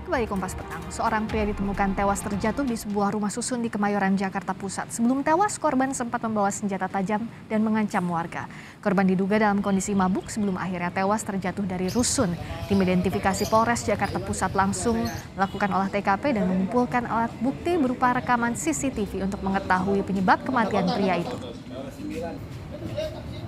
Kembali Kompas Petang, seorang pria ditemukan tewas terjatuh di sebuah rumah susun di Kemayoran, Jakarta Pusat. Sebelum tewas, korban sempat membawa senjata tajam dan mengancam warga. Korban diduga dalam kondisi mabuk sebelum akhirnya tewas terjatuh dari rusun. Tim identifikasi Polres Jakarta Pusat langsung melakukan olah TKP dan mengumpulkan alat bukti berupa rekaman CCTV untuk mengetahui penyebab kematian pria itu.